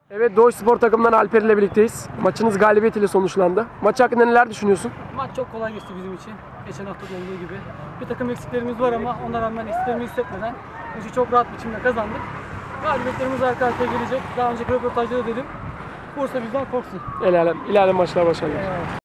Evet, Doğuş Spor takımından Alper ile birlikteyiz. Maçınız galibiyet ile sonuçlandı. Maç hakkında neler düşünüyorsun? Maç çok kolay geçti bizim için. Geçen hafta da olduğu gibi. Bir takım eksiklerimiz var ama ona rağmen eksiklerimizi hissetmeden maçı çok rahat biçimde kazandık. Galibiyetlerimiz arka arkaya gelecek. Daha önceki röportajda da dedim. Bursa bizden korksun. İlerleyen maçlar başarılar.